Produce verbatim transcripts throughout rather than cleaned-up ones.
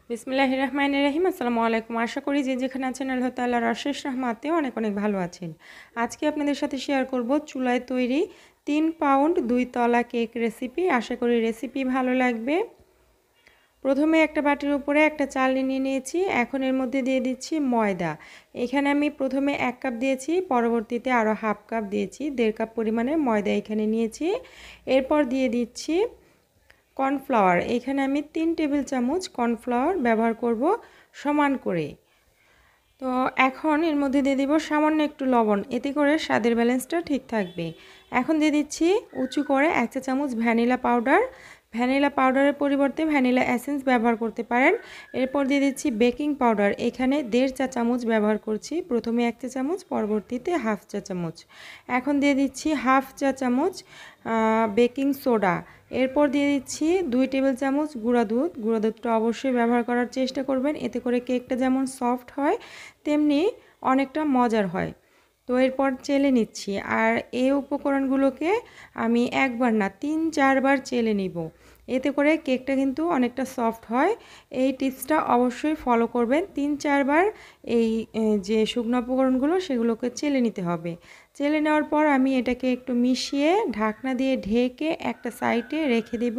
বিসমিল্লাহির রহমানির রহিম। আসসালামু আলাইকুম। আশা করি যে যেখানে আছেন আল্লাহ তাআলার অশেষ রহমতে অনেক অনেক ভালো আছেন। আজকে আপনাদের সাথে শেয়ার করব চুলায় তৈরি তিন পাউন্ড দুই তলা কেক রেসিপি। আশা করি রেসিপি ভালো লাগবে। প্রথমে একটা বাটির উপরে একটা চালনি নিয়ে নিয়েছি। এখন এর মধ্যে দিয়ে দিচ্ছি ময়দা। এখানে আমি প্রথমে এক কাপ দিয়েছি, পরবর্তীতে আরও হাফ কাপ দিয়েছি, দেড় কাপ পরিমাণে ময়দা এখানে নিয়েছি। এরপর দিয়ে দিচ্ছি কর্নফ্লাওয়ার। এখানে আমি তিন টেবিল চামচ কর্নফ্লাওয়ার ব্যবহার করব সমান করে। তো এখন এর মধ্যে দিয়ে দিব সামান্য একটু লবণ, এতে করে স্বাদের ব্যালেন্সটা ঠিক থাকবে। এখন দিয়ে দিচ্ছি উঁচু করে এক চা চামচ ভ্যানিলা পাউডার। ভ্যানিলা পাউডারের পরিবর্তে ভ্যানিলা এসেন্স ব্যবহার করতে পারেন। এরপর দিয়ে দিচ্ছি বেকিং পাউডার। এখানে দেড় চা চামচ ব্যবহার করছি, প্রথমে এক চা চামচ, পরবর্তীতে হাফ চা চামচ। এখন দিয়ে দিচ্ছি হাফ চা চামচ বেকিং সোডা। এরপর দিয়ে দিচ্ছি দুই টেবিল চামচ গুঁড়া দুধ। গুঁড়া দুধটা অবশ্যই ব্যবহার করার চেষ্টা করবেন, এতে করে কেকটা যেমন সফট হয় তেমনি অনেকটা মজার হয়। তো এরপর চেলে নিচ্ছি, আর এই উপকরণগুলোকে আমি একবার না তিন চারবার চেলে নিব, এতে করে কেকটা কিন্তু অনেকটা সফট হয়। এই টিপসটা অবশ্যই ফলো করবেন। তিন চারবার এই যে শুকনো উপকরণগুলো সেগুলোকে চেলে নিতে হবে। চেলে নেওয়ার পর আমি এটাকে একটু মিশিয়ে ঢাকনা দিয়ে ঢেকে একটা সাইডে রেখে দেব।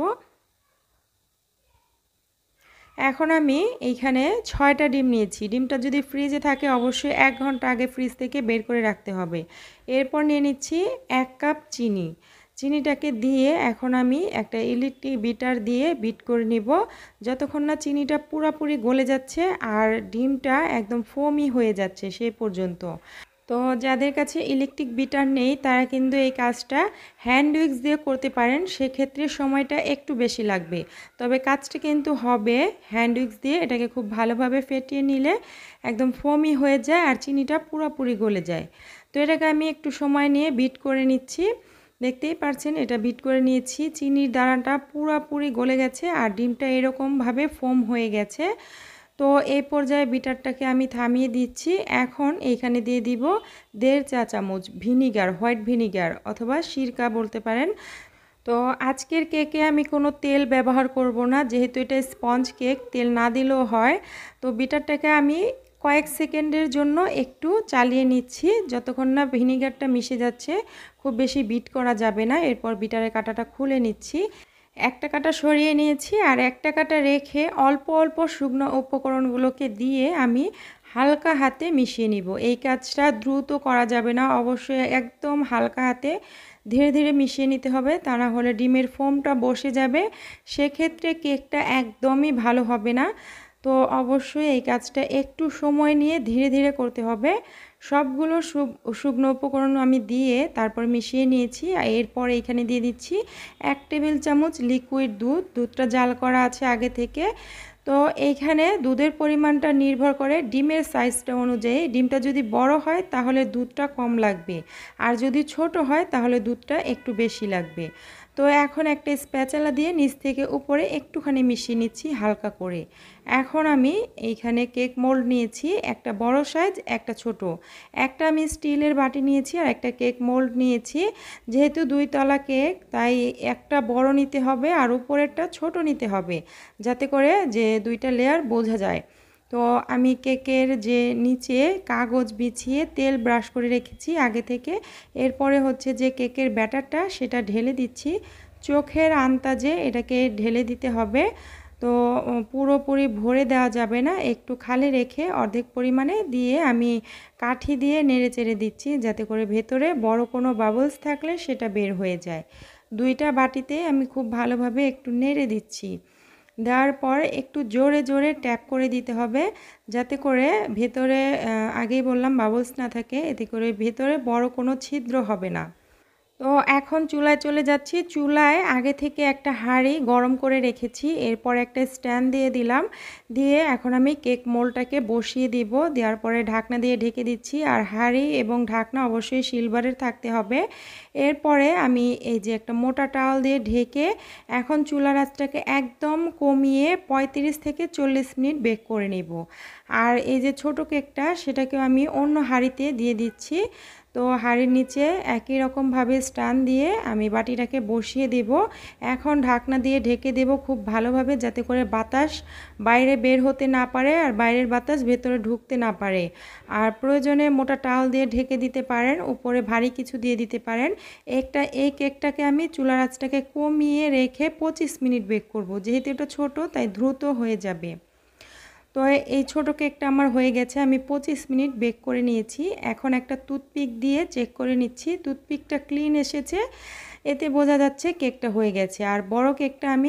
এখন আমি এইখানে ছয়টা ডিম নিয়েছি। ডিমটা যদি ফ্রিজে থাকে অবশ্যই এক ঘন্টা আগে ফ্রিজ থেকে বের করে রাখতে হবে। এরপর নিয়ে নিচ্ছি এক কাপ চিনি। চিনিটাকে দিয়ে এখন আমি একটা ইলেকট্রিক বিটার দিয়ে বিট করে নিব, যতক্ষণ না চিনিটা পুরোপুরি গলে যাচ্ছে আর ডিমটা একদম ফোমি হয়ে যাচ্ছে সেই পর্যন্ত। তো যাদের কাছে ইলেকট্রিক বিটার নেই তারা কিন্তু এই কাজটা হ্যান্ড উইক্স দিয়ে করতে পারেন, সেক্ষেত্রে সময়টা একটু বেশি লাগবে, তবে কাজটা কিন্তু হবে হ্যান্ড উইক্স দিয়ে। এটাকে খুব ভালোভাবে ফেটিয়ে নিলে একদম ফোমি হয়ে যায় আর চিনিটা পুরোপুরি গলে যায়। তো এটাকে আমি একটু সময় নিয়ে বিট করে নিচ্ছি। দেখতেই পাচ্ছেন এটা বিট করে নিয়েছি, চিনির দানাটা পুরোপুরি গলে গেছে আর ডিমটা এরকমভাবে ফোম হয়ে গেছে। তো এই পর্যায়ে বিটারটাকে আমি থামিয়ে দিচ্ছি। এখন এইখানে দিয়ে দিব দেড় চা চামচ ভিনিগার, হোয়াইট ভিনিগার অথবা সিরকা বলতে পারেন। তো আজকের কেকে আমি কোনো তেল ব্যবহার করব না, যেহেতু এটা স্পঞ্জ কেক, তেল না দিলেও হয়। তো বিটারটাকে আমি কয়েক সেকেন্ডের জন্য একটু চালিয়ে নিচ্ছি, যতক্ষণ না ভিনিগারটা মিশে যাচ্ছে। খুব বেশি বিট করা যাবে না। এরপর বিটারের কাঁটাটা খুলে নিচ্ছি। একটা কাঁটা সরিয়ে নিয়েছি আর একটা কাঁটা রেখে অল্প অল্প শুকনো উপকরণগুলোকে দিয়ে আমি হালকা হাতে মিশিয়ে নিব। এই কাজটা দ্রুত করা যাবে না, অবশ্যই একদম হালকা হাতে ধীরে ধীরে মিশিয়ে নিতে হবে, তা না হলে ডিমের ফোমটা বসে যাবে, সেক্ষেত্রে কেকটা একদমই ভালো হবে না। তো অবশ্যই এই কাজটা একটু সময় নিয়ে ধীরে ধীরে করতে হবে। সবগুলো শুকনো উপকরণ আমি দিয়ে তারপর মিশিয়ে নিয়েছি। এরপর এখানে দিয়ে দিচ্ছি এক টেবিল চামচ লিকুইড দুধ। দুধটা জাল করা আছে আগে থেকে। তো এইখানে দুধের পরিমাণটা নির্ভর করে ডিমের সাইজটা অনুযায়ী। ডিমটা যদি বড় হয় তাহলে দুধটা কম লাগবে, আর যদি ছোট হয় তাহলে দুধটা একটু বেশি লাগবে। তো এখন একটা স্প্যাচালা দিয়ে নিচ থেকে উপরে একটুখানি মিশিয়ে নিচ্ছি হালকা করে। এখন আমি এইখানে কেক মোল্ড নিয়েছি, একটা বড় সাইজ, একটা ছোট। একটা আমি স্টিলের বাটি নিয়েছি আর একটা কেক মোল্ড নিয়েছি। যেহেতু দুই তলা কেক তাই একটা বড় নিতে হবে আর উপরেরটা ছোট নিতে হবে, যাতে করে যে দুইটা লেয়ার বোঝা যায়। তো আমি কেকের যে নিচে কাগজ বিছিয়ে তেল ব্রাশ করে রেখেছি আগে থেকে। এরপরে হচ্ছে যে কেকের ব্যাটারটা সেটা ঢেলে দিচ্ছি। চোখের আন্দাজে এটাকে ঢেলে দিতে হবে। তো পুরোপুরি ভরে দেওয়া যাবে না, একটু খালি রেখে অর্ধেক পরিমাণে দিয়ে আমি কাঠি দিয়ে নেড়ে চেড়ে দিচ্ছি, যাতে করে ভেতরে বড় কোনো বাবলস থাকলে সেটা বের হয়ে যায়। দুইটা বাটিতে আমি খুব ভালোভাবে একটু নেড়ে দিচ্ছি। দেওয়ার পর একটু জোরে জোরে ট্যাপ করে দিতে হবে, যাতে করে ভেতরে আগেই বললাম বাবলস না থাকে, এতে করে ভেতরে বড় কোনো ছিদ্র হবে না। তো এখন চুলায় চলে যাচ্ছি। চুলায় আগে থেকে একটা হাঁড়ি গরম করে রেখেছি, এরপর একটা স্ট্যান্ড দিয়ে দিলাম। দিয়ে এখন আমি কেক মোল্ডটাকে বসিয়ে দিব। দেওয়ার পরে ঢাকনা দিয়ে ঢেকে দিচ্ছি, আর হাঁড়ি এবং ঢাকনা অবশ্যই সিলভারের থাকতে হবে। এরপরে আমি এই যে একটা মোটা টাওয়াল দিয়ে ঢেকে এখন চুলার আঁচটাকে একদম কমিয়ে পঁয়ত্রিশ থেকে চল্লিশ মিনিট বেক করে নেব। আর এই যে ছোট কেকটা সেটাকেও আমি অন্য হাঁড়িতে দিয়ে দিচ্ছি। তো হাঁড়ির নিচে একই রকমভাবে স্ট্যান্ড দিয়ে আমি বাটিটাকে বসিয়ে দেব। এখন ঢাকনা দিয়ে ঢেকে দেব খুব ভালোভাবে, যাতে করে বাতাস বাইরে বের হতে না পারে আর বাইরের বাতাস ভেতরে ঢুকতে না পারে। আর প্রয়োজনে মোটা টাওয়াল দিয়ে ঢেকে দিতে পারেন, উপরে ভারী কিছু দিয়ে দিতে পারেন। একটা এই কেকটাকে আমি চুলার আঁচটাকে কমিয়ে রেখে পঁচিশ মিনিট বেক করব। যেহেতু এটা ছোটো তাই দ্রুত হয়ে যাবে। তো এই ছোটো কেকটা আমার হয়ে গেছে, আমি পঁচিশ মিনিট বেক করে নিয়েছি। এখন একটা টুথপিক দিয়ে চেক করে নিচ্ছি, টুথপিকটা ক্লিন এসেছে, এতে বোঝা যাচ্ছে কেকটা হয়ে গেছে। আর বড় কেকটা আমি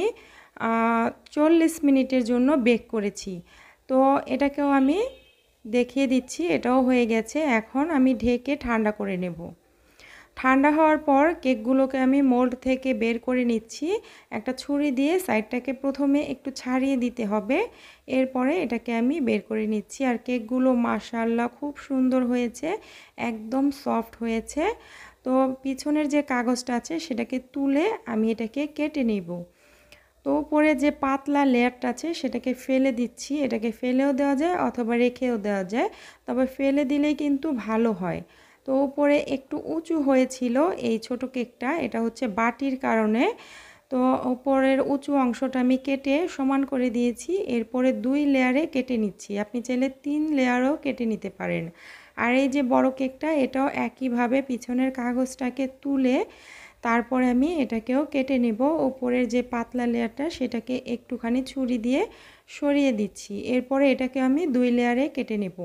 চল্লিশ মিনিটের জন্য বেক করেছি। তো এটাকেও আমি দেখিয়ে দিচ্ছি, এটাও হয়ে গেছে। এখন আমি ঢেকে ঠান্ডা করে নেব। ঠান্ডা হওয়ার পর কেকগুলোকে আমি মোল্ড থেকে বের করে নিচ্ছি। একটা ছুরি দিয়ে সাইডটাকে প্রথমে একটু ছাড়িয়ে দিতে হবে, এরপরে এটাকে আমি বের করে নিচ্ছি। আর কেকগুলো মাশাআল্লাহ খুব সুন্দর হয়েছে, একদম সফট হয়েছে। তো পিছনের যে কাগজটা আছে সেটাকে তুলে আমি এটাকে কেটে নেব। তো উপরে যে পাতলা লেয়ারটা আছে সেটাকে ফেলে দিচ্ছি। এটাকে ফেলেও দেওয়া যায় অথবা রেখেও দেওয়া যায়, তবে ফেলে দিলেই কিন্তু ভালো হয়। তো উপরে একটু উঁচু হয়েছিল এই ছোট কেকটা, এটা হচ্ছে বাটির কারণে। তো উপরের উঁচু অংশটা আমি কেটে সমান করে দিয়েছি। এরপরে দুই লেয়ারে কেটে নিচ্ছি, আপনি চাইলে তিন লেয়ারও কেটে নিতে পারেন। আর এই যে বড় কেকটা, এটাও একইভাবে পিছনের কাগজটাকে তুলে তারপরে আমি এটাকেও কেটে নেব। উপরের যে পাতলা লেয়ারটা সেটাকে একটুখানি ছুরি দিয়ে সরিয়ে দিচ্ছি। এরপরে এটাকে আমি দুই লেয়ারে কেটে নেব।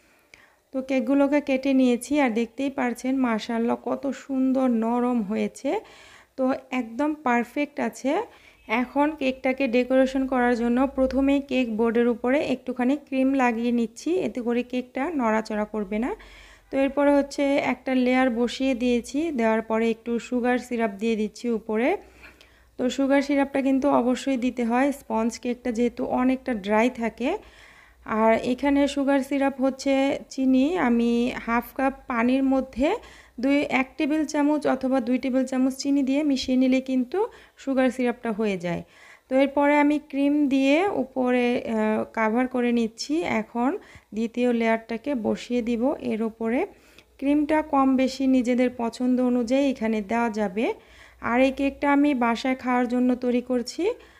তো কেকগুলোকে কেটে নিয়েছি আর দেখতেই পারছেন মাশাআল্লাহ কত সুন্দর নরম হয়েছে। তো একদম পারফেক্ট আছে। এখন কেকটাকে ডেকোরেশন করার জন্য প্রথমেই কেক বোর্ডের উপরে একটুখানি ক্রিম লাগিয়ে নিচ্ছি, এতে করে কেকটা নড়াচড়া করবে না। তো এরপরে হচ্ছে একটা লেয়ার বসিয়ে দিয়েছি, দেওয়ার পরে একটু সুগার সিরাপ দিয়ে দিচ্ছি উপরে। তো সুগার সিরাপটা কিন্তু অবশ্যই দিতে হয়, স্পঞ্জ কেকটা যেহেতু অনেকটা ড্রাই থাকে। আর এখানে সুগার সিরাপ হচ্ছে চিনি আমি হাফ কাপ পানির মধ্যে দুই এক টেবিল চামচ অথবা দুই টেবিল চামচ চিনি দিয়ে মিশিয়ে নিলে কিন্তু সুগার সিরাপটা হয়ে যায়। তো এরপরে আমি ক্রিম দিয়ে উপরে কাভার করে নিচ্ছি। এখন দ্বিতীয় লেয়ারটাকে বসিয়ে দিব এর উপরে। ক্রিমটা কম বেশি নিজেদের পছন্দ অনুযায়ী এখানে দেওয়া যাবে। আর এই কেকটা আমি বাসায় খাওয়ার জন্য তৈরি করছি।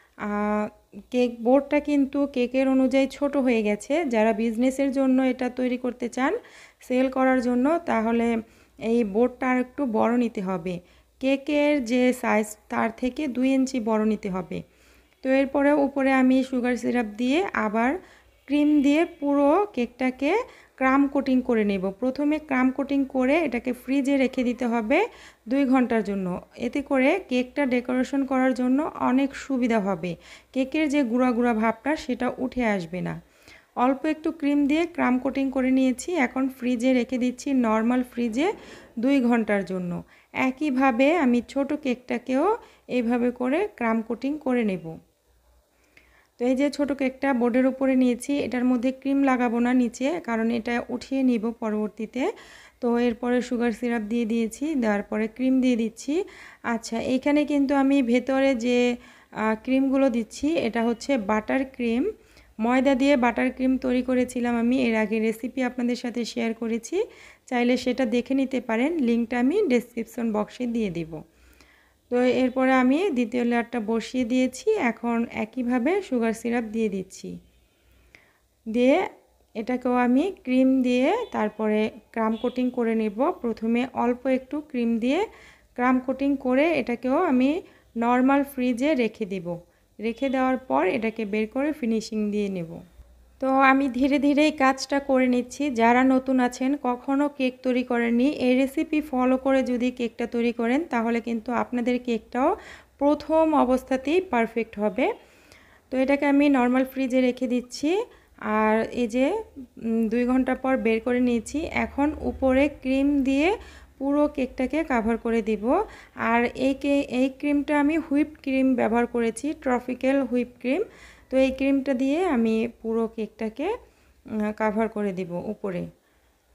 কেক বোর্ডটা কিন্তু কেকের অনুযায়ী ছোট হয়ে গেছে। যারা বিজনেসের জন্য এটা তৈরি করতে চান, সেল করার জন্য, তাহলে এই বোর্ডটা আর একটু বড় নিতে হবে। কেকের যে সাইজ তার থেকে দুই ইঞ্চি বড় নিতে হবে। তো এরপরে উপরে আমি সুগার সিরাপ দিয়ে আবার ক্রিম দিয়ে পুরো কেকটাকে ক্রাম কোটিং করে নেব। প্রথমে ক্রাম কোটিং করে এটাকে ফ্রিজে রেখে দিতে হবে দুই ঘন্টার জন্য। এতে করে কেকটা ডেকোরেশন করার জন্য অনেক সুবিধা হবে, কেকের যে গুঁড়া গুঁড়া ভাবটা সেটা উঠে আসবে না। অল্প একটু ক্রিম দিয়ে ক্রাম কোটিং করে নিয়েছি, এখন ফ্রিজে রেখে দিচ্ছি নর্মাল ফ্রিজে দুই ঘন্টার জন্য। একইভাবে আমি ছোট কেকটাকেও এইভাবে করে ক্রাম কোটিং করে নেব। তো এই যে ছোটো কেকটা বোর্ডের উপরে নিয়েছি, এটার মধ্যে ক্রিম লাগাবো না নিচে, কারণ এটা উঠিয়ে নিব পরবর্তীতে। তো এরপরে সুগার সিরাপ দিয়ে দিয়েছি, দেওয়ার পরে ক্রিম দিয়ে দিচ্ছি। আচ্ছা, এইখানে কিন্তু আমি ভেতরে যে ক্রিমগুলো দিচ্ছি এটা হচ্ছে বাটার ক্রিম। ময়দা দিয়ে বাটার ক্রিম তৈরি করেছিলাম আমি, এর আগে রেসিপি আপনাদের সাথে শেয়ার করেছি, চাইলে সেটা দেখে নিতে পারেন, লিঙ্কটা আমি ডেসক্রিপশন বক্সে দিয়ে দিব। তো এরপরে আমি দ্বিতীয় লেয়ারটা বসিয়ে দিয়েছি, এখন একইভাবে সুগার সিরাপ দিয়ে দিচ্ছি। দিয়ে এটাকেও আমি ক্রিম দিয়ে তারপরে ক্রাম কোটিং করে নেব। প্রথমে অল্প একটু ক্রিম দিয়ে ক্রাম কোটিং করে এটাকেও আমি নর্মাল ফ্রিজে রেখে দেব। রেখে দেওয়ার পর এটাকে বের করে ফিনিশিং দিয়ে নেব। তো আমি ধীরে ধীরে এই কাজটা করে নিচ্ছি। যারা নতুন আছেন, কখনও কেক তৈরি করেননি, এই রেসিপি ফলো করে যদি কেকটা তৈরি করেন তাহলে কিন্তু আপনাদের কেকটাও প্রথম অবস্থাতেই পারফেক্ট হবে। তো এটাকে আমি নর্মাল ফ্রিজে রেখে দিচ্ছি। আর এই যে দুই ঘন্টা পর বের করে নিয়েছি, এখন উপরে ক্রিম দিয়ে পুরো কেকটাকে কাভার করে দিব। আর এই কে এই ক্রিমটা আমি হুইপ ক্রিম ব্যবহার করেছি, ট্রপিক্যাল হুইপ ক্রিম। তো এই ক্রিমটা দিয়ে আমি পুরো কেকটাকে কাভার করে দেব উপরে।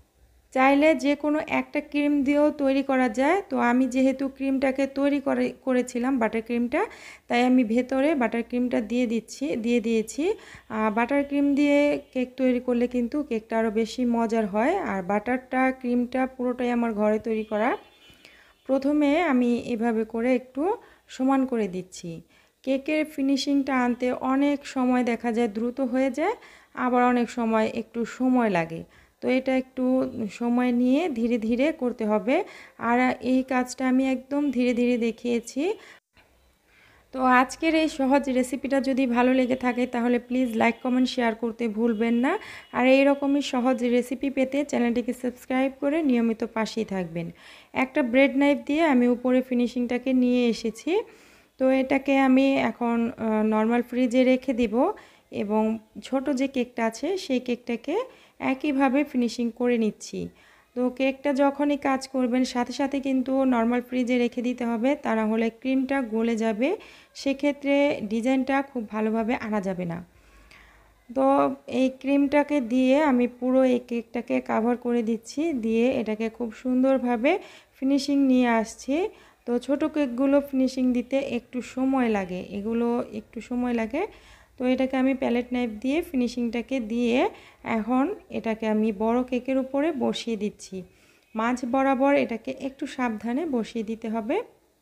চাইলে যে কোনো একটা ক্রিম দিয়েও তৈরি করা যায়। তো আমি যেহেতু ক্রিমটাকে তৈরি করে করেছিলাম বাটার ক্রিমটা, তাই আমি ভেতরে বাটার ক্রিমটা দিয়ে দিচ্ছি দিয়ে দিয়েছি। বাটার ক্রিম দিয়ে কেক তৈরি করলে কিন্তু কেকটা আরও বেশি মজার হয়। আর বাটারটা ক্রিমটা পুরোটাই আমার ঘরে তৈরি করা। প্রথমে আমি এভাবে করে একটু সমান করে দিচ্ছি। কেকের ফিনিশিংটা আনতে অনেক সময় দেখা যায় দ্রুত হয়ে যায়, আবার অনেক সময় একটু সময় লাগে। তো এটা একটু সময় নিয়ে ধীরে ধীরে করতে হবে। আর এই কাজটা আমি একদম ধীরে ধীরে দেখিয়েছি। তো আজকের এই সহজ রেসিপিটা যদি ভালো লেগে থাকে তাহলে প্লিজ লাইক কমেন্ট শেয়ার করতে ভুলবেন না। আর এই রকমই সহজ রেসিপি পেতে চ্যানেলটিকে সাবস্ক্রাইব করে নিয়মিত পাশেই থাকবেন। একটা ব্রেড নাইফ দিয়ে আমি উপরে ফিনিশিংটাকে নিয়ে এসেছি। তো এটাকে আমি এখন নর্মাল ফ্রিজে রেখে দিব এবং ছোট যে কেকটা আছে সেই কেকটাকে একইভাবে ফিনিশিং করে নিচ্ছি। তো কেকটা যখনই কাজ করবেন সাথে সাথে কিন্তু নর্মাল ফ্রিজে রেখে দিতে হবে, তা না হলে ক্রিমটা গলে যাবে, সেক্ষেত্রে ডিজাইনটা খুব ভালোভাবে আনা যাবে না। তো এই ক্রিমটাকে দিয়ে আমি পুরো এই কেকটাকে কাভার করে দিচ্ছি, দিয়ে এটাকে খুব সুন্দরভাবে ফিনিশিং নিয়ে আসছি। তো ছোট কেকগুলো ফিনিশিং দিতে একটু সময় লাগে, এগুলো একটু সময় লাগে। তো এটাকে আমি প্যালেট নাইফ দিয়ে ফিনিশিংটাকে দিয়ে এখন এটাকে আমি বড় কেকের উপরে বসিয়ে দিচ্ছি। মাঝ বরাবর এটাকে একটু সাবধানে বসিয়ে দিতে হবে।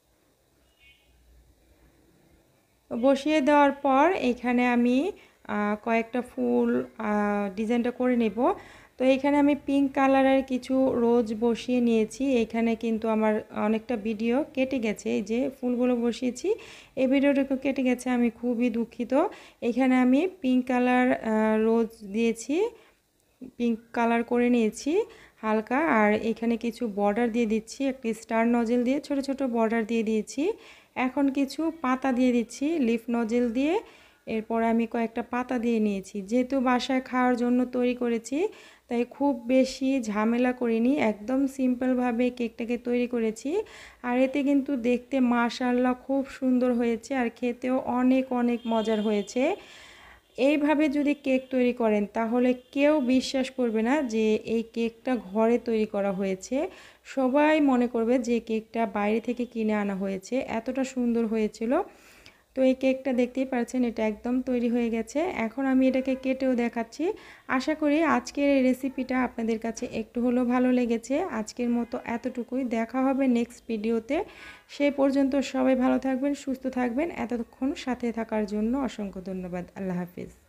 বসিয়ে দেওয়ার পর এখানে আমি কয়েকটা ফুল ডিজাইনটা করে নেব। তো এইখানে আমি পিঙ্ক কালারের কিছু রোজ বসিয়ে নিয়েছি। এইখানে কিন্তু আমার অনেকটা ভিডিও কেটে গেছে, এই যে ফুলগুলো বসিয়েছি এই ভিডিওটুকু কেটে গেছে, আমি খুবই দুঃখিত। এখানে আমি পিঙ্ক কালার রোজ দিয়েছি, পিঙ্ক কালার করে নিয়েছি হালকা। আর এখানে কিছু বর্ডার দিয়ে দিচ্ছি, একটি স্টার নজেল দিয়ে ছোট ছোট বর্ডার দিয়ে দিয়েছি। এখন কিছু পাতা দিয়ে দিচ্ছি লিফ নজেল দিয়ে। এরপর আমি কয়েকটা পাতা দিয়ে নিয়েছি। যেহেতু বাসায় খাওয়ার জন্য তৈরি করেছি তাই খুব বেশি ঝামেলা করিনি, একদম সিম্পলভাবে কেকটাকে তৈরি করেছি। আর এতে কিন্তু দেখতে মাশাআল্লাহ খুব সুন্দর হয়েছে আর খেতেও অনেক অনেক মজার হয়েছে। এইভাবে যদি কেক তৈরি করেন তাহলে কেউ বিশ্বাস করবে না যে এই কেকটা ঘরে তৈরি করা হয়েছে। সবাই মনে করবে যে কেকটা বাইরে থেকে কিনে আনা হয়েছে, এতটা সুন্দর হয়েছিল। তো এই কেকটা দেখতেই পাচ্ছেন এটা একদম তৈরি হয়ে গেছে। এখন আমি এটাকে কেটেও দেখাচ্ছি। আশা করি আজকের এই রেসিপিটা আপনাদের কাছে একটু হলেও ভালো লেগেছে। আজকের মতো এতটুকুই, দেখা হবে নেক্সট ভিডিওতে। সেই পর্যন্ত সবাই ভালো থাকবেন, সুস্থ থাকবেন। এতক্ষণ সাথে থাকার জন্য অসংখ্য ধন্যবাদ। আল্লাহ হাফিজ।